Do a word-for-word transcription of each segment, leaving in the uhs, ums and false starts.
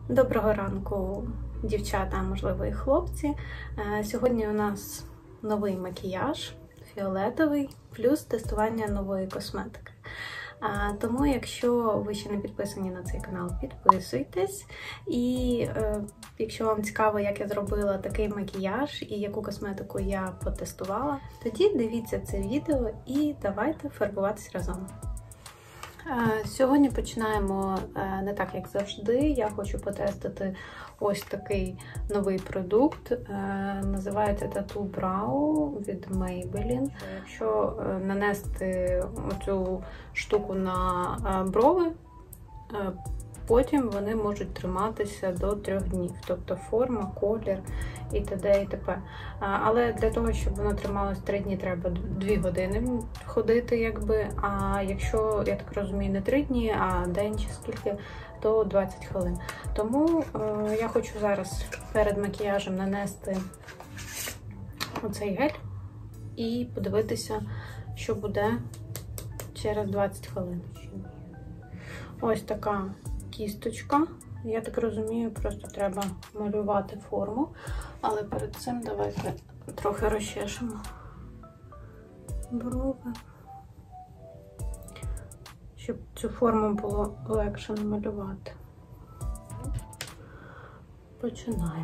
Доброго ранку, дівчата, можливо, і хлопці. Сьогодні у нас новий макіяж, фіолетовий, плюс тестування нової косметики. Тому, якщо ви ще не підписані на цей канал, підписуйтесь. І е, якщо вам цікаво, як я зробила такий макіяж і яку косметику я потестувала, тоді дивіться це відео і давайте фарбуватись разом. Сьогодні починаємо не так, як завжди. Я хочу потестити ось такий новий продукт. Називається Tattoo Brow від Maybelline. Якщо нанести цю штуку на брови, потім вони можуть триматися до трьох днів. Тобто форма, колір і т.д. і т.п. Але для того, щоб воно трималось три дні, треба дві години ходити, якби. А якщо, я так розумію, не три дні, а день чи скільки, то двадцять хвилин. Тому е, я хочу зараз перед макіяжем нанести оцей гель і подивитися, що буде через двадцять хвилин. Ось така кісточка. Я так розумію, просто треба малювати форму. Але перед цим давайте трохи розчешемо брови, щоб цю форму було легше намалювати. Починаємо.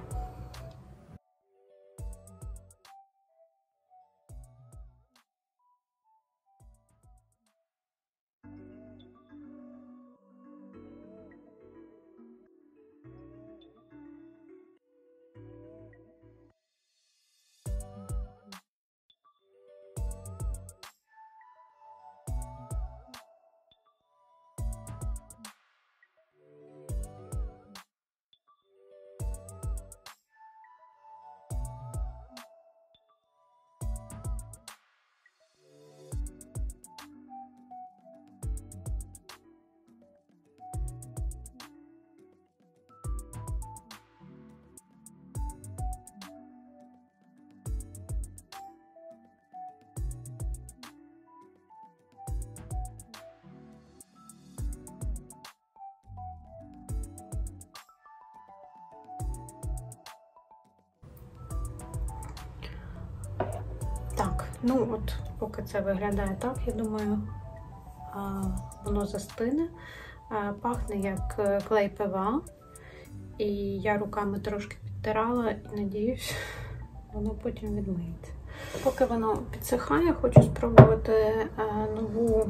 Так, ну от, поки це виглядає так, я думаю, воно застине. Пахне як клей ПВА. І я руками трошки підтирала і, надіюсь, воно потім відмиється. Поки воно підсихає, хочу спробувати нову,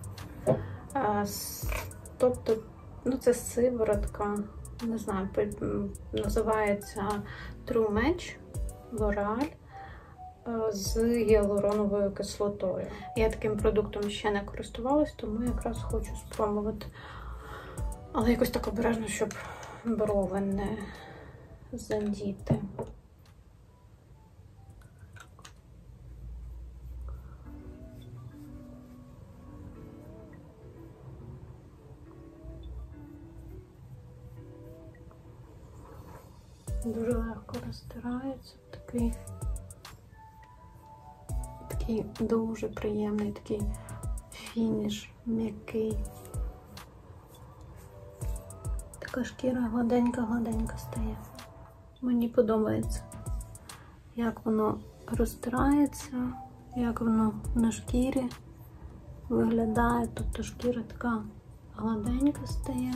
тобто, ну це сиворотка, не знаю, називається True Match L'Oreal з гіалуроновою кислотою. Я таким продуктом ще не користувалась, тому якраз хочу спробувати. Але якось так обережно, щоб брови не задіти. Дуже легко розтирається, такий Такий дуже приємний, такий фініш, м'який. Така шкіра гладенька-гладенька стає. Мені подобається, як воно розтирається, як воно на шкірі виглядає. Тобто шкіра така гладенька стає.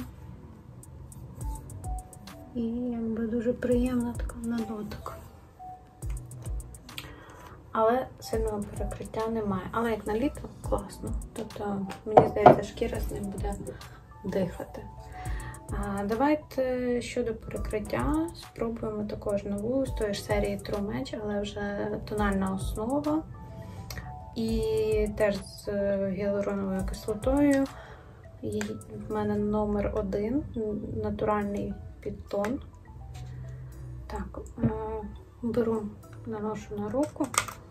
І якби дуже приємна така на дотик. Але сильного перекриття немає. Але як на літо, класно. Тобто, мені здається, шкіра з ним буде дихати. А, давайте щодо перекриття спробуємо також нову з тої ж серії True Match, але вже тональна основа. І теж з гіалуроновою кислотою. І в мене номер один, натуральний підтон. Так, беру, наношу на руку.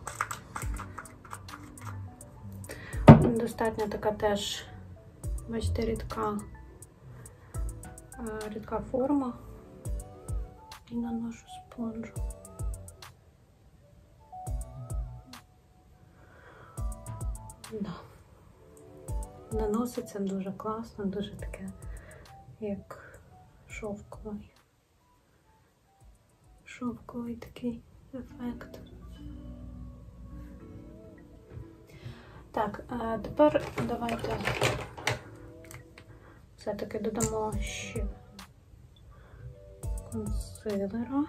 Достатньо така теж, бачите, рідка, рідка форма. І наношу спонжу. Да. Наноситься дуже класно, дуже таке, як шовковий. Шовковий такий ефект. Так, а тепер давайте все-таки додамо ще консилера.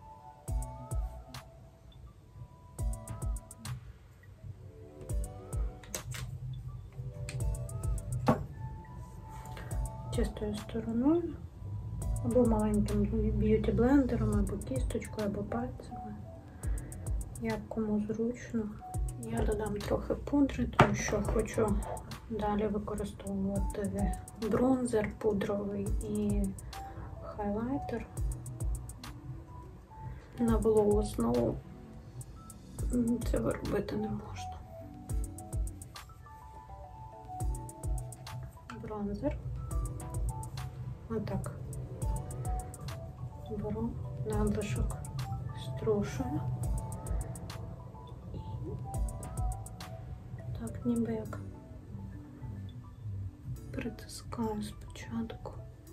Чистою стороною, або маленьким б'юті-блендером, або кісточкою, або пальцями, як кому зручно. Я додам трохи пудри, тому що хочу далі використовувати бронзер пудровий і хайлайтер. На вологу основу цього робити не можна. Бронзер. Отак. Беру надлишок, струшую. І так, ніби як притискаю спочатку.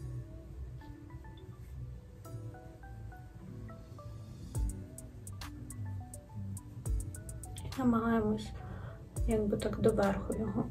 І намагаємось якби так доверху його.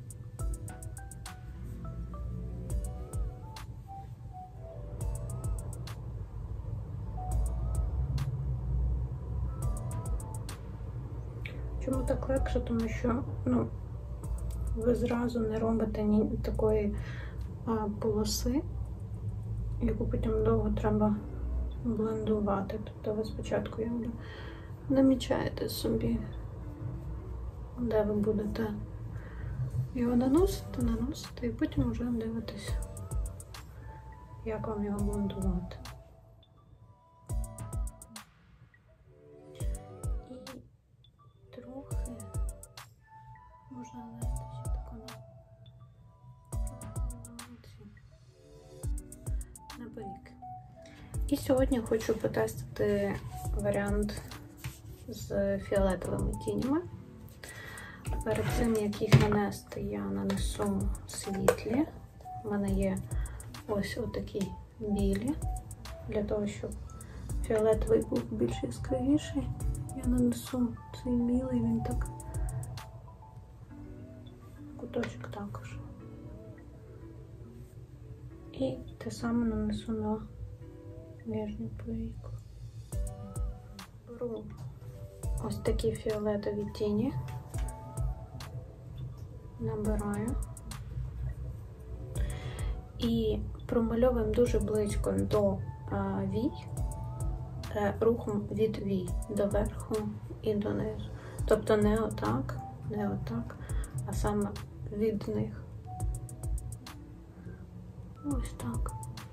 Чому так легше? Тому що, ну, ви зразу не робите ні такої а, полоси, яку потім довго треба блендувати. Тобто ви спочатку якби намічаєте собі, де ви будете його наносити, наносити, і потім вже дивитесь, як вам його блендувати. Можна нанести ще таку на повіки. І сьогодні хочу потестити варіант з фіолетовими тінями. Перед цим, як їх нанести, я нанесу світлі. У мене є ось отакі білі. Для того, щоб фіолетовий був більш яскравіший, я нанесу цей білий, він так куточок також. І те саме нанесу на нижню повіку. Беру ось такі фіолетові тіні, набираю і промальовуємо дуже близько до а, вій, рухом від вій до верху і донизу. Тобто не отак, не отак, а саме від них. Ось так.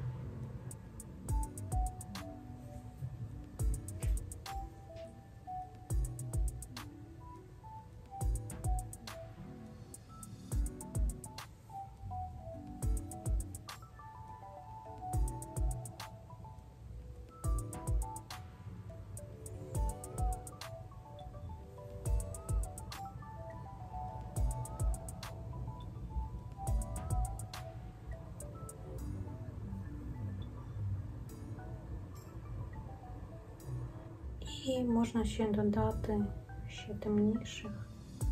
І можна ще додати ще темніших.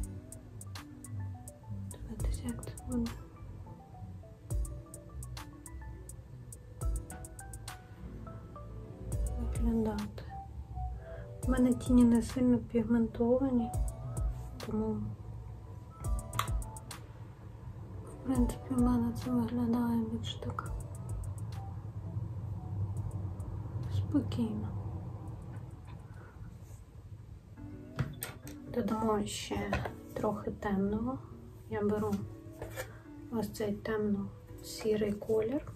Дивіться, як це буде. Виглядати. У мене тіні не сильно пігментовані, тому в принципі в мене це виглядає більш так спокійно. Додамо ще трохи темного. Я беру ось цей темно-сірий колір,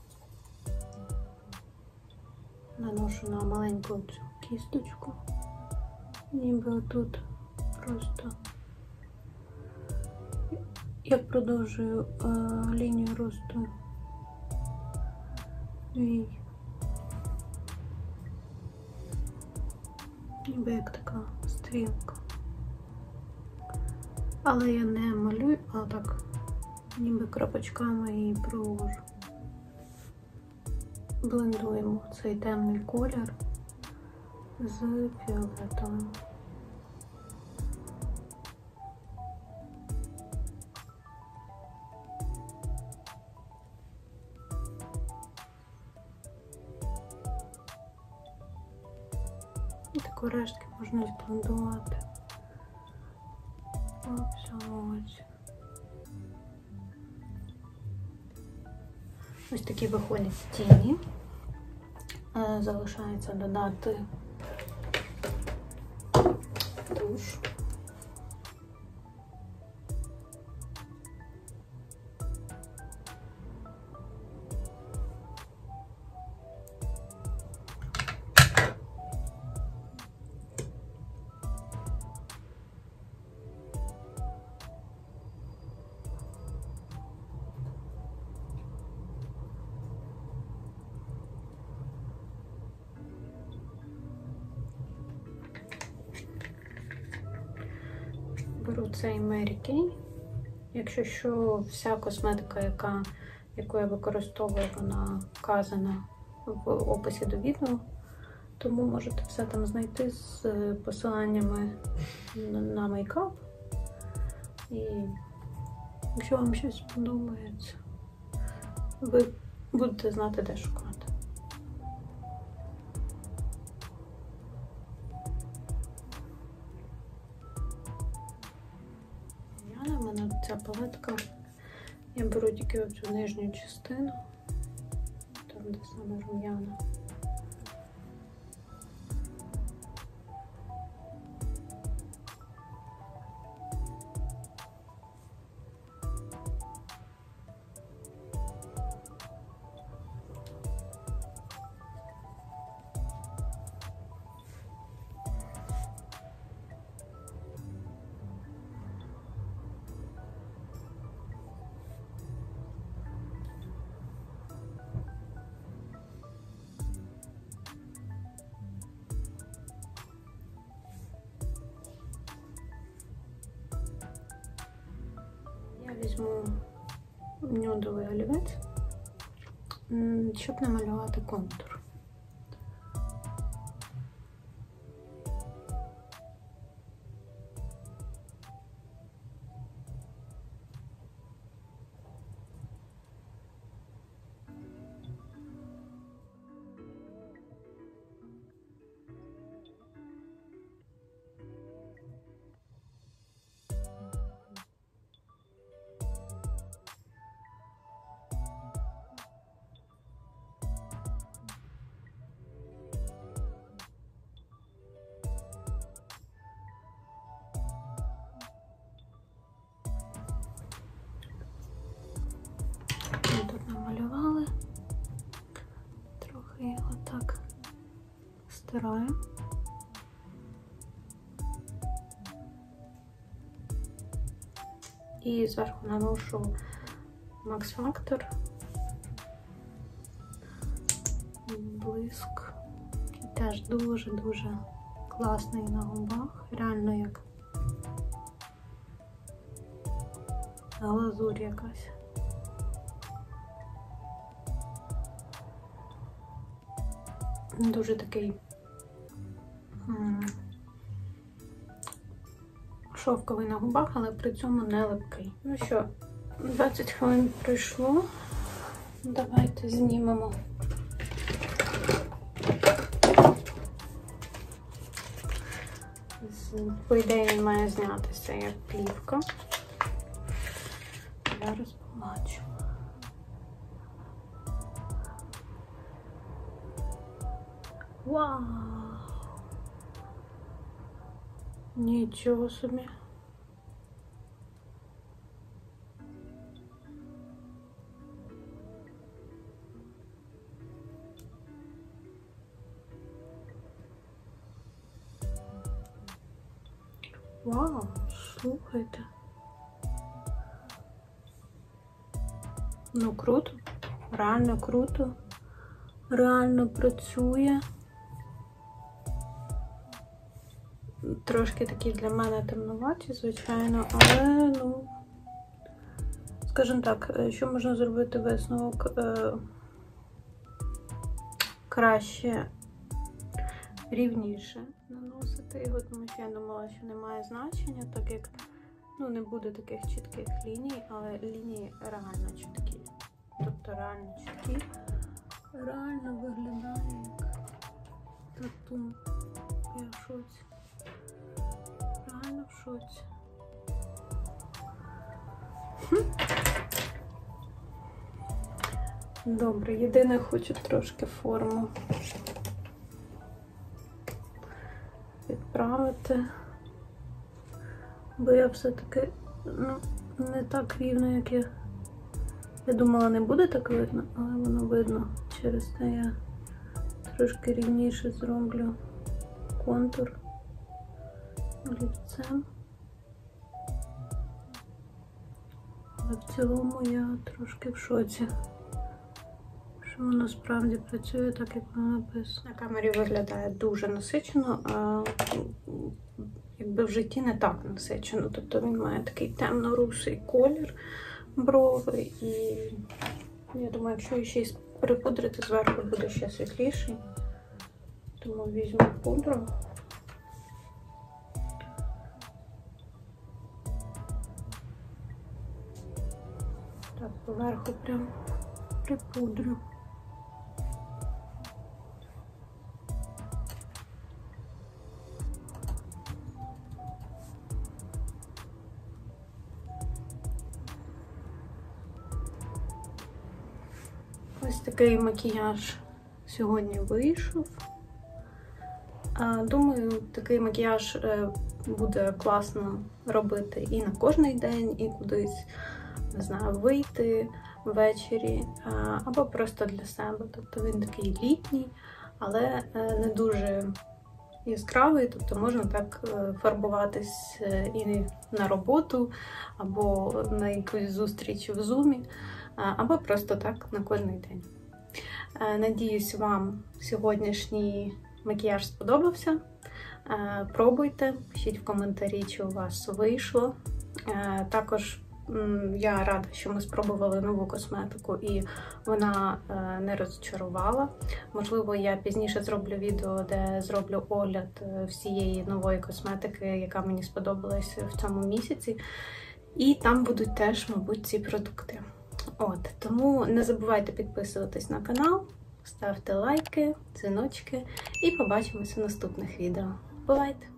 наношу на маленьку цю кісточку, ніби отут просто я продовжую е, лінію росту вій, ніби як така стрілка. Але я не малюю, а так ніби крапочками її провожу. блендуємо цей темний колір з фіолетовим. І таку рештки можна зблендувати по всьому оці. Ось такі виходять тіні. Залишається додати туш. Беру цей Mary Kay. Якщо що, вся косметика, яка, яку я використовую, вона вказана в описі до відео, тому можете все там знайти з посиланнями на мейкап. І якщо вам щось сподобається, ви будете знати, де шукати. Ця палетка, я беру тільки оцю нижню частину, там де саме рум'яна. Візьму нюдовий олівець, щоб намалювати контур. Тут намалювали, трохи його так стираю. І зверху наношу Max Factor, блиск, який теж дуже-дуже класний на губах, реально як глазурь якась. Дуже такий м шовковий на губах, але при цьому не липкий. Ну що, двадцять хвилин пройшло. Давайте знімемо. По ідеї він має знятися як плівка. Зараз побачу. Вау! Нічого собі. Вау, слухайте. Ну круто, реально круто, реально працює. Трошки такі для мене темнуваті, звичайно, але, ну, скажімо так, що можна зробити висновок? краще рівніше наносити його, тому що я думала, що немає значення, так як ну, не буде таких чітких ліній, але лінії реально чіткі. Тобто реально чіткі. Реально виглядає як тату. Я в шоці. Реально в шоці. Добре, єдине хочу трошки форму відправити, бо я все-таки ну, не так рівно, як я. Я думала, не буде так видно, але воно видно. Через те я трошки рівніше зроблю контур олівцем. Але в цілому я трошки в шоці, що воно справді працює так, як воно написано. На камері виглядає дуже насичено, а якби в житті не так насичено. Тобто він має такий темно-русий колір брови, і я думаю, якщо ще й припудрити, зверху буде ще світліший. Тому візьму пудру. Так, поверху прям припудрю. Ось такий макіяж сьогодні вийшов. Думаю, такий макіяж буде класно робити і на кожний день, і кудись, не знаю, вийти ввечері, або просто для себе. Тобто він такий літній, але не дуже яскравий, тобто можна так фарбуватись і на роботу, або на якусь зустріч в зумі, або просто так на кожний день. Надіюсь, вам сьогоднішній макіяж сподобався. Пробуйте, пишіть в коментарі, чи у вас вийшло. Також я рада, що ми спробували нову косметику і вона не розчарувала. Можливо, я пізніше зроблю відео, де зроблю огляд всієї нової косметики, яка мені сподобалась в цьому місяці. І там будуть теж, мабуть, ці продукти. От, тому не забувайте підписуватись на канал, ставте лайки, дзвіночки і побачимося в наступних відео. Бувайте!